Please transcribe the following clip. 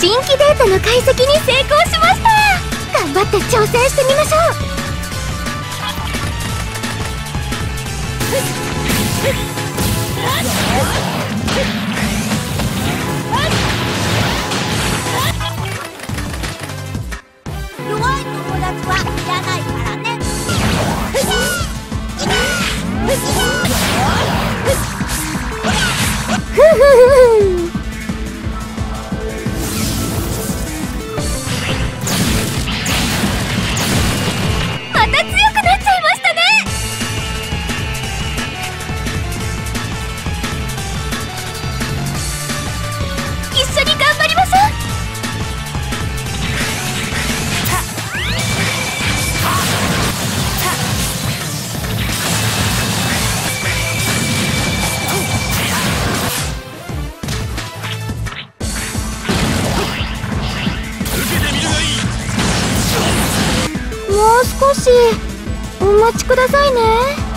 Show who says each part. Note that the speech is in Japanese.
Speaker 1: 新規データの解析に成功しました。頑張って挑戦してみましょう。
Speaker 2: 弱い友達はいらないからね。
Speaker 1: ふふふまた強くなっちゃいましたね。一緒に頑張りましょう。もう少しお待ちくださいね。